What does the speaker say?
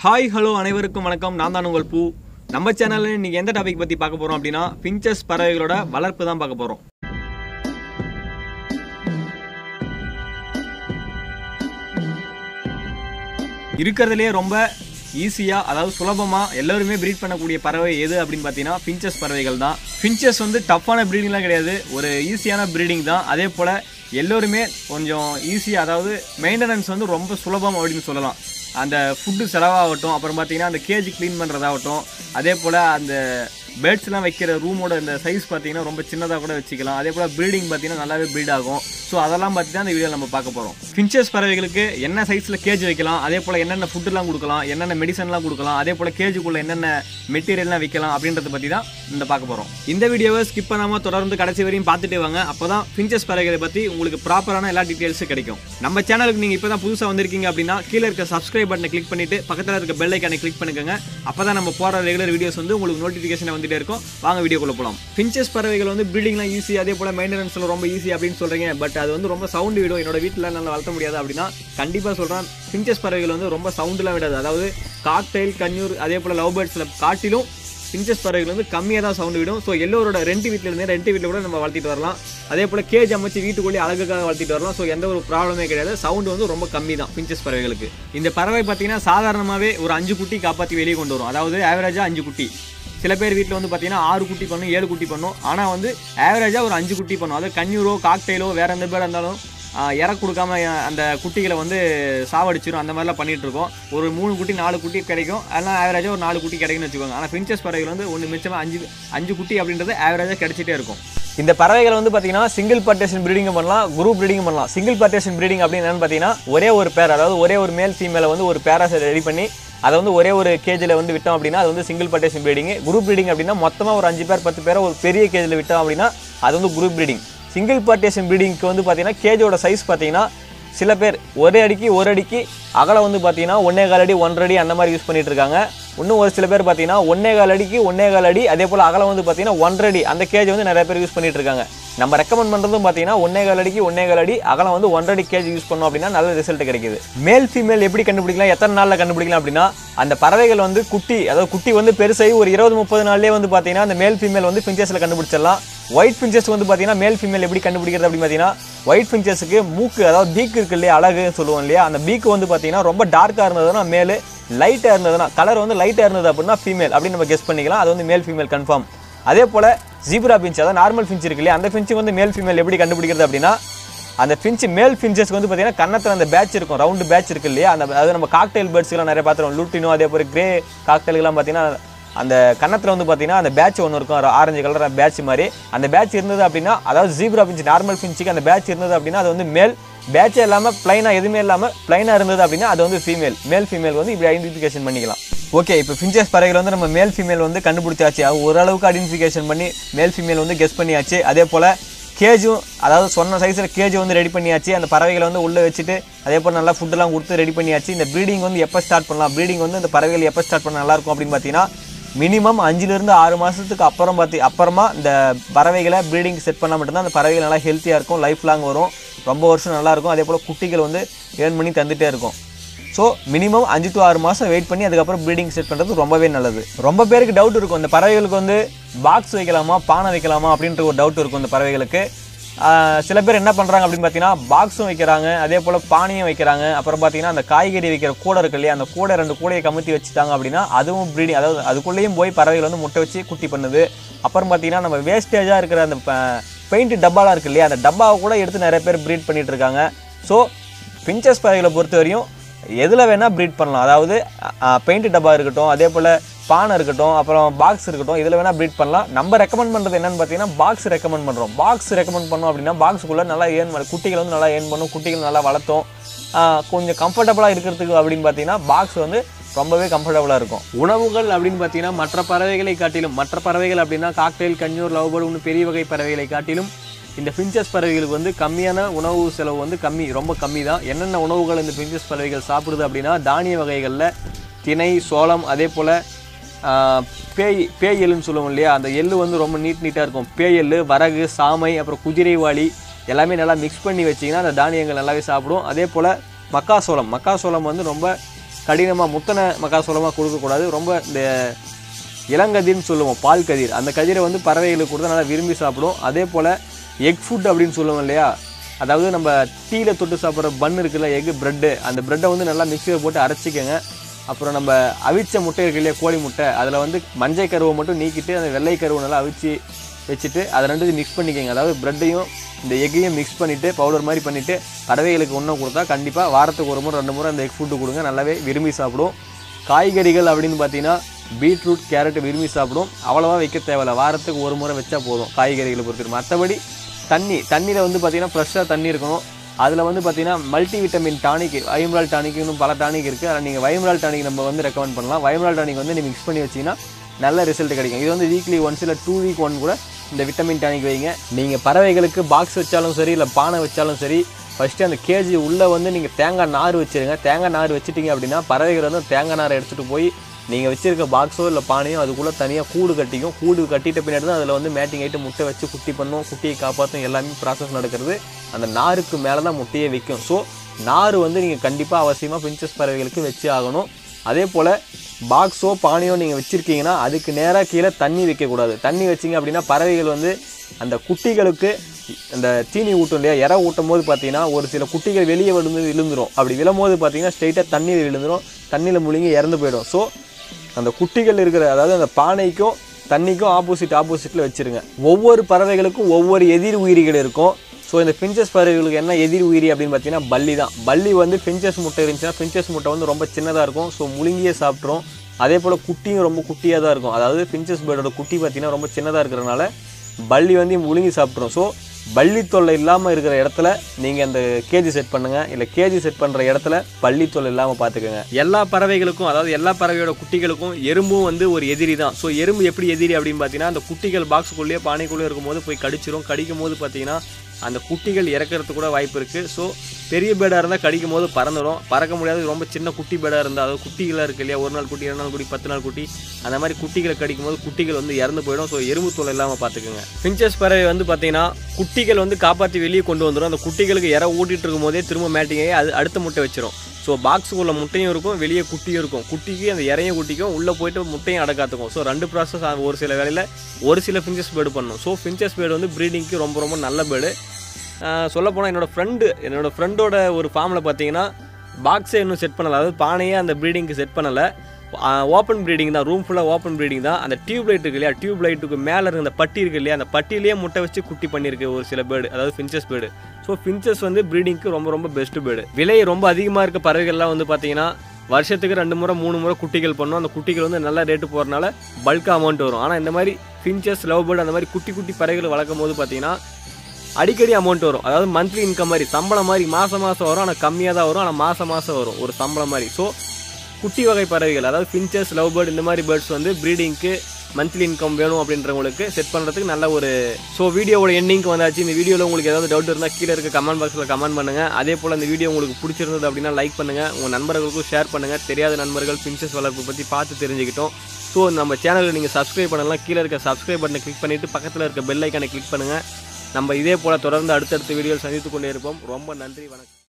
Hi hello அனைவருக்கும் வணக்கம். நான் தான் உங்கள் பூ. நம்ம சேனலில் நீங்கள் எந்த டாபிக் பற்றி பார்க்க போகிறோம் அப்படின்னா ஃபின்ச்சஸ் பறவைகளோட வளர்ப்பு தான் பார்க்க போகிறோம். இருக்கிறதுலே ரொம்ப ஈஸியாக, அதாவது சுலபமாக எல்லோருமே ப்ரீட் பண்ணக்கூடிய பறவை எது அப்படின்னு பார்த்தீங்கன்னா ஃபின்ச்சஸ் பறவைகள் தான். ஃபின்ச்சஸ் வந்து டஃப்பான ப்ரீடிங்லாம் கிடையாது, ஒரு ஈஸியான ப்ரீடிங் தான். அதே போல் எல்லோருமே கொஞ்சம் ஈஸியாக, அதாவது மெயின்டெனன்ஸ் வந்து ரொம்ப சுலபம் அப்படின்னு சொல்லலாம். அந்த ஃபுட்டு செலவாகட்டும், அப்புறம் பார்த்தீங்கன்னா அந்த கேஜ் க்ளீன் பண்ணுறதாகட்டும், அதே போல் அந்த பேர்ட்ஸ்லாம் வைக்கிற ரூமோட இந்த சைஸ் பார்த்தீங்கன்னா ரொம்ப சின்னதாக கூட வச்சுக்கலாம். அதே போல் ப்ரீடிங் பார்த்தீங்கன்னா நல்லாவே ப்ரீட் ஆகும். ஸோ அதெல்லாம் பார்த்து தான் இந்த வீடியோ நம்ம பார்க்க போகிறோம். ஃபின்ச்சஸ் பறவைகளுக்கு என்ன சைஸில் கேஜ் வைக்கலாம், அதே போல் என்னென்ன ஃபுட்டுலாம் கொடுக்கலாம், என்னென்ன மெடிசன்லாம் கொடுக்கலாம், அதே போல் கேஜுக்குள்ளே என்னென்ன மெட்டீரியல்லாம் வைக்கலாம் அப்படின்றத பற்றி தான் இந்த பார்க்க போகிறோம். இந்த வீடியோவை ஸ்கிப் பண்ணாமல் தொடர்ந்து கடைசி வரையும் பார்த்துட்டு வாங்க. அப்போ தான் ஃபின்ச்சஸ் பறவைகளை பற்றி உங்களுக்கு ப்ராப்பரான எல்லா டீட்டெயில்ஸும் கிடைக்கும். நம்ம சேனலுக்கு நீங்கள் இப்போ தான் புதுசாக வந்திருக்கீங்க அப்படின்னா கீழே இருக்க சப்ஸ்கிரைப் பட்டனை கிளிக் பண்ணிவிட்டு பக்கத்தில் இருக்க பெல் ஐக்கானை கிளிக் பண்ணிக்கோங்க. அப்போ தான் நம்ம போகிற ரெகுலர் வீடியோஸ் வந்து உங்களுக்கு நோட்டிஃபிகேஷன் வந்துட்டே இருக்கும். வாங்க வீடியோக்குள்ளே போகலாம். ஃபின்ச்சஸ் பறவைகள் வந்து ப்ரீடிங்லாம் ஈஸி, அதே போல் மெயின்டெனன்ஸில் ரொம்ப ஈஸி அப்படின்னு சொல்கிறீங்க. பட் அது வந்து ரொம்ப சவுண்டு விடும். என்னோட வீட்டில் நல்லா வளர்த்த முடியாது அப்படின்னா கண்டிப்பாக சொல்கிறேன், ஃபின்ச்சஸ் பறவைகள் வந்து ரொம்ப சவுண்டுலாம் விடாது. அதாவது காக்டெயில், கன்யூர், அதே போல் லவ் பேர்ட்ஸில் காட்டிலும் ஃபின்ச்சஸ் பறவைகள் வந்து கம்மியாக தான் சவுண்டு விடும். ஸோ எல்லோரோட ரெண்டு வீட்டில் கூட நம்ம வளர்த்திட்டு வரலாம். அதே போல் கேஜ் அமைச்சு வீட்டுக்குள்ளேயே அழகுக்காக வளர்த்திட்டு வரலாம். ஸோ எந்த ஒரு ப்ராப்ளமே கிடையாது. சவுண்டு வந்து ரொம்ப கம்மி தான் ஃபின்ச்சஸ் பறவைகளுக்கு. இந்த பறவை பார்த்தீங்கன்னா சாதாரணமாகவே ஒரு 5 குட்டி காப்பாற்றி வெளியே கொண்டு வரும். அதாவது ஆவரேஜாக 5 குட்டி. சில பேர் வீட்டில் வந்து பார்த்தீங்கன்னா 6 குட்டி பண்ணும், 7 குட்டி பண்ணும். ஆனால் வந்து ஆவரேஜாக ஒரு 5 குட்டி பண்ணும். அது கன்யூரோ காக்டெயிலோ வேறு எந்த பேர் இருந்தாலும் இற கொடுக்காம அந்த குட்டிகளை வந்து சாவடிச்சிடும். அந்த மாதிரிலாம் பண்ணிகிட்டு இருக்கோம். ஒரு 3 குட்டி 4 குட்டி கிடைக்கும். அதெல்லாம் ஆவரேஜாக ஒரு 4 குட்டி கிடைக்குன்னு வச்சுக்கோங்க. ஆனால் ஃபின்ச்சஸ் பறவைகள் வந்து ஒன்று மிச்சமாக 5 குட்டி அப்படின்றது ஆவரேஜாக கிடைச்சிட்டே இருக்கும். இந்த பறவைகள் வந்து பார்த்தீங்கன்னா சிங்கிள் பார்ட்டேஷன் ப்ரீடிங் பண்ணலாம், குரூப் ப்ரீடிங் பண்ணலாம். சிங்கிள் பார்ட்டேஷன் ப்ரீடிங் அப்படின்னு என்னன்னு பார்த்தீங்கன்னா ஒரே ஒரு பேர், அதாவது ஒரே ஒரு மேல் ஃபீமேலை வந்து ஒரு பேராக ரெடி பண்ணி அதை வந்து ஒரே ஒரு கேஜில் வந்து விட்டோம் அப்படின்னா அது வந்து single partition breeding. Group breeding அப்படின்னா மொத்தமாக ஒரு 5 பேர் 10 பேரை ஒரு பெரிய கேஜில் விட்டோம் அப்படின்னா அது வந்து குரூப் ப்ரீடிங். சிங்கிள் பார்ட்டேஷன் ப்ரீடிங்க்கு வந்து பார்த்தீங்கன்னா கேஜோட சைஸ் பார்த்தீங்கன்னா சில பேர் ஒரு அடிக்கு அகலம் வந்து பார்த்தீங்கன்னா 1.25 அடி 1.5 அடி அந்த மாதிரி யூஸ் பண்ணிட்டு இருக்காங்க. இன்னும் ஒரு சில பேர் பார்த்தீங்கன்னா 1.25 அடிக்கு 1.25 அடி, அதே போல் அகலம் வந்து பார்த்தீங்கன்னா 1.5 அடி அந்த கேஜ் வந்து நிறைய பேர் யூஸ் பண்ணிட்டு இருக்காங்க. நம்ம ரெக்கமெண்ட் பண்ணுறதும் பார்த்தீங்கன்னா 1.25 அடிக்கு 1.25 அடி, அகலம் வந்து 1.5 அடி கேஜ் யூஸ் பண்ணோம் அப்படின்னா நல்ல ரிசல்ட் கிடைக்குது. மேல் ஃபீமேல் எப்படி கண்டுபிடிக்கலாம், எத்தனை நாளில் கண்டுபிடிக்கலாம் அப்படின்னா அந்த பறவைகள் வந்து குட்டி வந்து பெருசாகி ஒரு 20-30 நாள்லேயே வந்து பார்த்தீங்கன்னா அந்த மேல் ஃபீமேல் வந்து ஃபின்ச்சஸில் கண்டுபிடிச்சிடலாம். ஒயிட் ஃபின்ச்சஸ் வந்து பார்த்தீங்கன்னா மேல் ஃபீமேல் எப்படி கண்டுபிடிக்கிறது அப்படின்னு பார்த்தீங்கன்னா ஒயிட் ஃபின்ச்சஸுக்கு மூக்கு, அதாவது பீக் இருக்கு இல்லையா, அழகுன்னு சொல்லுவோம் இல்லையா, அந்த பீக்கு வந்து பார்த்தீங்கன்னா ரொம்ப டார்க்காக இருந்ததுன்னா மேல், லைட்டாக இருந்ததுன்னா கலர் வந்து லைட்டாக இருந்தது அப்படின்னா ஃபீமேல் அப்படின்னு நம்ம கெஸ் பண்ணிக்கலாம். அது வந்து மேல் ஃபீமேல் கன்ஃபார்ம். அதே போல் ஜீப்ரா ஃபின்ச், அதாவது நார்மல் ஃபின்ச் இருக்கு இல்லையா, அந்த ஃபின்ச்சு வந்து மேல் ஃபீமேல் எப்படி கண்டுபிடிக்கிறது அப்படின்னா அந்த ஃபின்ச் மேல் ஃபின்ச்சஸ்க்கு வந்து பார்த்தீங்கன்னா கன்னத்தில் அந்த பேட்ச் இருக்கும், ரவுண்டு பேட்ச் இருக்கு இல்லையா, அந்த அதாவது நம்ம காக்டெயில் பேர்ட்ஸ்லாம் நிறைய பார்த்துருவோம், லூட்டினோ அதே போல் கிரே காக்டெயிலுக்குலாம் பார்த்தீங்கன்னா அந்த கன்னத்தில் வந்து பார்த்தீங்கன்னா அந்த பேட்ச் ஒன்று இருக்கும், ஆரஞ்சு கலர் பேட்ச் மாதிரி. அந்த பேட்ச் இருந்தது அப்படின்னா, அதாவது ஜீப்ரா ஃபின்ச் நார்மல் ஃபின்ச்சுக்கு அந்த பேட்ச் இருந்தது அப்படின்னா அது வந்து மேல். பேட்சே இல்லாமல் பிளைனாக எதுவுமே இல்லாமல் பிளைனாக இருந்தது அப்படின்னா அது வந்து ஃபீமேல். மேல் ஃபீமேல் வந்து இப்படி ஐடென்டிஃபிகேஷன் பண்ணிக்கலாம். ஓகே, இப்போ ஃபின்ச்சஸ் பறவைகள் வந்து நம்ம மேல் ஃபீமேல் வந்து கண்டுபிடிச்சாச்சு, ஓரளவுக்கு ஐடென்டிஃபிகேஷன் பண்ணி மேல் ஃபீமேல் வந்து கெஸ் பண்ணியாச்சு. அதே போல் கேஜும், அதாவது சொன்ன சைஸில் கேஜ் வந்து ரெடி பண்ணியாச்சு. அந்த பறவைகளை வந்து உள்ளே வச்சுட்டு அதே போல் நல்லா ஃபுட்டெல்லாம் கொடுத்து ரெடி பண்ணியாச்சு. இந்த ப்ரீடிங் வந்து எப்போ ஸ்டார்ட் பண்ணலாம், ப்ரீடிங் வந்து இந்த பறவைகள் எப்போ ஸ்டார்ட் பண்ண நல்லாயிருக்கும் அப்படின்னு பார்த்தீங்கன்னா மினிமம் 5 to 6 மாதத்துக்கு அப்புறமா இந்த பறவைகளை ப்ரீடிங் செட் பண்ணால் மட்டும்தான் அந்த பறவைகள் நல்லா ஹெல்த்தியாக இருக்கும், லைஃப் லாங் வரும், ரொம்ப வருஷம் நல்லாயிருக்கும். அதே போல் குட்டிகள் வந்து ஏர்ன் பண்ணி தந்துகிட்டே இருக்கும். ஸோ மினிமம் 5 to 6 மாதம் வெயிட் பண்ணி அதுக்கப்புறம் ப்ரீடிங் செட் பண்ணுறது ரொம்பவே நல்லது. ரொம்ப பேருக்கு டவுட் இருக்கும், இந்த பறவைகளுக்கு வந்து பாக்ஸ் வைக்கலாமா பானை வைக்கலாமா அப்படின்ற ஒரு டவுட் இருக்கும் இந்த பறவைகளுக்கு. சில பேர் என்ன பண்ணுறாங்க அப்படின்னு பார்த்தீங்கன்னா பாக்ஸும் வைக்கிறாங்க, அதே போல் பானையும் வைக்கிறாங்க. அப்புறம் பார்த்தீங்கன்னா அந்த காய்கறி வைக்கிற கூடை இருக்கு இல்லையா, அந்த கூடை 2 கூடையை கமுத்தி வச்சுட்டாங்க அப்படின்னா அதுவும் ப்ரீடிங், அதாவது அதுக்குள்ளேயும் போய் பறவைகள் வந்து முட்டை வச்சு குட்டி பண்ணுது. அப்புறம் பார்த்தீங்கன்னா நம்ம வேஸ்டேஜாக இருக்கிற அந்த பெயிண்ட் டப்பாலாம் இருக்கு இல்லையா, அந்த டப்பாவை கூட எடுத்து நிறைய பேர் ப்ரீட் பண்ணிட்டு இருக்காங்க. ஸோ ஃபின்ச்சஸ் பறவைகளை பொறுத்த வரையும் எதில் வேணால் ப்ரீட் பண்ணலாம். அதாவது பெயிண்ட் டப்பா இருக்கட்டும், அதே போல் பானை இருக்கட்டும், அப்புறம் பாக்ஸ் இருக்கட்டும், இதில் வேணால் ப்ரீட் பண்ணலாம். நம்ம ரெக்கமெண்ட் பண்ணுறது என்னென்னு பார்த்தீங்கன்னா பாக்ஸ் ரெக்கமெண்ட் பண்ணுறோம். பாக்ஸ் ரெக்கமெண்ட் பண்ணோம் அப்படின்னா பாக்ஸுக்குள்ளே நல்லா குட்டிகள் வந்து நல்லா ஏர்ன் பண்ணும், குட்டிகள் நல்லா வளர்த்தோம், கொஞ்சம் கம்ஃபர்டபுளாக இருக்கிறதுக்கு அப்படின்னு பார்த்தீங்கன்னா பாக்ஸ் வந்து ரொம்பவே கம்ஃபர்டபுளாக இருக்கும். உணவுகள் அப்படின்னு பார்த்தீங்கன்னா மற்ற பறவைகளை காட்டிலும், மற்ற பறவைகள் அப்படின்னா காக்டெயில், கன்யூர், லவ் பேர்ட், இன்னும் பெரிய வகை பறவைகளை காட்டிலும் இந்த ஃபின்ச்சஸ் பறவைகளுக்கு வந்து கம்மியான உணவு செலவு வந்து ரொம்ப கம்மி தான். என்னென்ன உணவுகள் இந்த ஃபின்ச்சஸ் பறவைகள் சாப்பிடுது அப்படின்னா தானிய வகைகளில் திணை, சோளம், அதே போல் பேய் எள்ளுன்னு சொல்லுவோம் இல்லையா, அந்த எள்ளு வந்து ரொம்ப நீட்டாக இருக்கும். பேய் எள்ளு, வரகு, சாமை, அப்புறம் குதிரைவாளி எல்லாமே நல்லா மிக்ஸ் பண்ணி வச்சிங்கன்னா அந்த தானியங்கள் நல்லாவே சாப்பிடும். அதே போல் மக்காசோளம் வந்து ரொம்ப கடினமாக முத்தனை மக்காசோளமாக கொடுக்கக்கூடாது. ரொம்ப இந்த இளங்கதிர்னு சொல்லுவோம், பால் கதிர், அந்த கதிரை வந்து பறவைகளுக்கு கொடுத்தா நல்லா விரும்பி சாப்பிடும். அதே போல் எக் ஃபுட் அப்படின்னு சொல்லுவோம் இல்லையா, அதாவது நம்ம டீயில் தொட்டு சாப்பிட்ற பன் இருக்குல்ல, எக் ப்ரெட்டு, அந்த ப்ரெட்டை வந்து நல்லா மிக்சியில் போட்டு அரைச்சிக்கோங்க. அப்புறம் நம்ம அவிச்ச முட்டை இருக்கு இல்லையா, கோழி முட்டை, அதில் வந்து மஞ்சள் கருவை மட்டும் நீக்கிட்டு அந்த வெள்ளை கருவை நல்லா அவிச்சு வச்சுட்டு அதை ரெண்டு மிக்ஸ் பண்ணிக்கோங்க. அதாவது ப்ரெட்டையும் இந்த எக்கையும் மிக்ஸ் பண்ணிவிட்டு பவுடர் மாதிரி பண்ணிவிட்டு பறவைகளுக்கு ஒன்றும் கொடுத்தா கண்டிப்பாக வாரத்துக்கு ஒரு முறை 2 முறை அந்த எக் ஃபுட்டு கொடுங்க, நல்லாவே விரும்பி சாப்பிடும். காய்கறிகள் அப்படின்னு பார்த்தீங்கன்னா பீட்ரூட், கேரட் விரும்பி சாப்பிடும். அவ்வளோவா வைக்க தேவையில்லை, வாரத்துக்கு ஒரு முறை வச்சா போதும் காய்கறிகளை பொறுத்து. மற்றபடி தண்ணியில் வந்து பார்த்திங்கன்னா ஃப்ரெஷ்ஷாக தண்ணி இருக்கணும். அதில் வந்து பார்த்திங்கன்னா multi vitamin tonic, Vimeral tonic, இன்னும் பல டானிக் இருக்குது. அதில் நீங்கள் வைம்ரால் டானிக் நம்ம வந்து ரெக்கமெண்ட் பண்ணலாம். வைம்ரால் டானிக் வந்து நீங்கள் மிக்ஸ் பண்ணி வச்சிங்கன்னா நல்ல ரிசல்ட் கிடைக்கும். இது வந்து வீக்லி ஒன்ஸ் இல்லை 2 வீக் 1 கூட இந்த விட்டமின் டானிக் வைங்க. நீங்கள் பறவைகளுக்கு பாக்ஸ் வச்சாலும் சரி இல்லை பானை வச்சாலும் சரி, ஃபஸ்ட்டு அந்த கேஜி உள்ளே வந்து நீங்கள் தேங்காய் நார் வச்சுருங்க. தேங்காய் நார் வச்சுட்டிங்க அப்படின்னா பறவைகள் வந்து தேங்காய் நாரை எடுத்துகிட்டு போய் நீங்கள் வச்சுருக்க பாக்ஸோ இல்லை பானையோ அதுக்குள்ளே தனியாக கூடு கட்டிக்கும். கூடு கட்டிட்ட பின்னாடி தான் அதில் வந்து மேட்டிங் ஆகிட்டு முட்டை வச்சு குட்டி பண்ணும், குட்டியை காப்பாற்றும், எல்லாமே ப்ராசஸ் நடக்கிறது. அந்த நாருக்கு மேலே தான் முட்டையை வைக்கும். ஸோ நார் வந்து நீங்கள் கண்டிப்பாக அவசியமாக பிஞ்சஸ் பறவைகளுக்கு வச்சு ஆகணும். அதே போல் பாக்ஸோ பானையோ நீங்கள் வச்சுருக்கீங்கன்னா அதுக்கு நேராக கீழே தண்ணி வைக்கக்கூடாது. தண்ணி வச்சிங்க அப்படின்னா பறவைகள் வந்து அந்த குட்டிகளுக்கு அந்த தீனி ஊட்டும் இல்லையா, இறை ஊட்டும் போது பார்த்தீங்கன்னா ஒரு சில குட்டிகள் வெளியே விழுந்துடும். அப்படி விழும்போது பார்த்தீங்கன்னா ஸ்ட்ரெயிட்டாக தண்ணீர் விழுந்துடும், தண்ணியில் முழுங்கி இறந்து போயிடும். ஸோ அந்த குட்டிகள் இருக்கிற, அதாவது அந்த பானைக்கும் தண்ணிக்கும் ஆப்போசிட்டில் வச்சுருங்க. ஒவ்வொரு பறவைகளுக்கும் ஒவ்வொரு எதிர் உயிரிகள் இருக்கும். ஸோ இந்த பிஞ்சஸ் பறவைகளுக்கு என்ன எதிர் உயிரி அப்படின்னு பார்த்தீங்கன்னா பல்லி தான். பல்லி வந்து பிஞ்சஸ் முட்டை இருந்துச்சுன்னா பிஞ்சஸ் முட்டை வந்து ரொம்ப சின்னதாக இருக்கும், ஸோ முழுங்கியே சாப்பிட்ரும். அதே போல் குட்டியும் ரொம்ப குட்டியாக தான் இருக்கும். அதாவது பிஞ்சஸ் பேர்டோட குட்டி பார்த்தீங்கன்னா ரொம்ப சின்னதாக இருக்கிறதுனால பல்லி வந்து முழுங்கி சாப்பிட்ரும். ஸோ பள்ளி தொல்லை இல்லாமல் இருக்கிற இடத்துல நீங்கள் அந்த கேஜி செட் பண்ணுங்கள். இல்லை கேஜி செட் பண்ணுற இடத்துல பள்ளி தொல்லை இல்லாமல் பார்த்துக்கோங்க. எல்லா பறவைகளுக்கும், அதாவது எல்லா பறவையோட குட்டிகளுக்கும் எறும்பும் வந்து ஒரு எதிரி தான். ஸோ எறும்பு எப்படி எதிரி அப்படின்னு பார்த்தீங்கன்னா, அந்த குட்டிகள் பாக்ஸுக்குள்ளேயே பானைக்குள்ளேயே இருக்கும்போது போய் கடிச்சிரும். கடிக்கும் போது பார்த்தீங்கன்னா அந்த குட்டிகள் இறக்கிறதுக்கு கூட வாய்ப்பு இருக்குது. ஸோ பெரிய பேடாக இருந்தால் கடிக்கும் போது பறந்துடும். பறக்க முடியாது. ரொம்ப சின்ன குட்டி பேடாக இருந்தால், அதாவது குட்டிகளாக இருக்குது இல்லையா, 1 நாள் குட்டி, 2 நாள் குட்டி, 10 நாள் குட்டி, அந்த மாதிரி குட்டிகளை கடிக்கும் போது குட்டிகள் வந்து இறந்து போயிடும். ஸோ எறும்பு தொல்லை இல்லாமல் பார்த்துக்குங்க. பிஞ்சஸ் பறவை வந்து பார்த்தீங்கன்னா குட்டிகள் வந்து காப்பாற்றி வெளியே கொண்டு வந்துடும். அந்த குட்டிகளுக்கு இற ஊட்டிகிட்டு இருக்கும் போதே திரும்ப மேட்டிங் ஆகி அது அடுத்த முட்டை வச்சிடும். ஸோ பாக்ஸுக்குள்ள முட்டையும் இருக்கும், வெளியே குட்டியும் இருக்கும். குட்டிக்கு அந்த இறையும் குட்டிக்கும் உள்ளே போயிட்டு முட்டையும் அடக்காத்துக்கும். ஸோ 2 ப்ராசஸ் ஒரு சில வேலையில் ஒரு சில பிஞ்சஸ் பேர்டு பண்ணும். ஸோ பிஞ்சஸ் பேர்டு வந்து ப்ரீடிங்க்கு ரொம்ப ரொம்ப நல்ல பேர்டு. சொல்லப்போனால் என்னோடய ஃப்ரெண்டோட ஒரு ஃபார்மில் பார்த்தீங்கன்னா பாக்ஸே இன்னும் செட் பண்ணலை, அதாவது பானையே அந்த ப்ரீடிங்க்கு செட் பண்ணலை. ஓப்பன் ப்ரீடிங் தான், ரூம் ஃபுல்லாக ஓப்பன் ப்ரீடிங் தான். அந்த டியூப் லைட் இருக்கு இல்லையா, டியூப் லைட்டுக்கு மேலே இருக்க அந்த பட்டி இருக்கு இல்லையா, அந்த பட்டியிலேயே முட்டை வச்சு குட்டி பண்ணியிருக்கு ஒரு சில பேர்டு, அதாவது பிஞ்சஸ் பேர்டு. ஸோ பிஞ்சஸ் வந்து ப்ரீடிங்க்கு ரொம்ப ரொம்ப பெஸ்ட்டு பேர்டு. விலை ரொம்ப அதிகமாக இருக்க பறவைகள்லாம் வந்து பார்த்தீங்கன்னா வருஷத்துக்கு 2 முறை 3 முறை குட்டிகள் பண்ணும். அந்த குட்டிகள் வந்து நல்ல ரேட்டு போகிறனால பல்க் அமௌண்ட் வரும். ஆனால் இந்த மாதிரி பிஞ்சஸ், லவ் பேர்டு, அந்த மாதிரி குட்டி குட்டி பறவைகள் வளர்க்கும் போது பார்த்தீங்கன்னா அடிக்கடி அமௌண்ட் வரும். அதாவது மந்த்லி இன்கம் மாதிரி, சம்பளம் மாதிரி மாதம் வரும். ஆனால் கம்மியாக தான் வரும், ஆனால் மாதம் வரும் ஒரு சம்பளம் மாதிரி. ஸோ குட்டி வகை பறவைகள், அதாவது பிஞ்சஸ், லவ் பேர்டு, இந்த மாதிரி பேர்ட்ஸ் வந்து ப்ரீடிங்க்கு மந்த்லி இன்கம் வேணும் அப்படின்றவங்களுக்கு செட் பண்ணுறதுக்கு நல்ல ஒரு. ஸோ வீடியோவோட எண்டிங்க்கு வந்தாச்சு. இந்த வீடியோவில் உங்களுக்கு ஏதாவது டவுட் இருந்தால் கீழே இருக்க கமெண்ட் பாக்ஸில் கமெண்ட் பண்ணுங்கள். அதே போல் இந்த வீடியோ உங்களுக்கு பிடிச்சிருந்தது அப்படின்னா லைக் பண்ணுங்கள், உங்கள் நண்பர்களுக்கும் ஷேர் பண்ணுங்கள். தெரியாத நண்பர்கள் பிஞ்சஸ் வளர்ப்பு பற்றி பார்த்து தெரிஞ்சுக்கிட்டோம். ஸோ நம்ம சேனலில் நீங்கள் சப்ஸ்கிரைப் பண்ணலாம், கீழே இருக்க சப்ஸ்கிரைப் பட்டனை கிளிக் பண்ணிவிட்டு பக்கத்தில் இருக்க பெல் ஐக்கானை கிளிக் பண்ணுங்கள். நம்ம இதே போல் தொடர்ந்து அடுத்தடுத்த வீடியோவில் சந்தித்து கொண்டே இருப்போம். ரொம்ப நன்றி, வணக்கம்.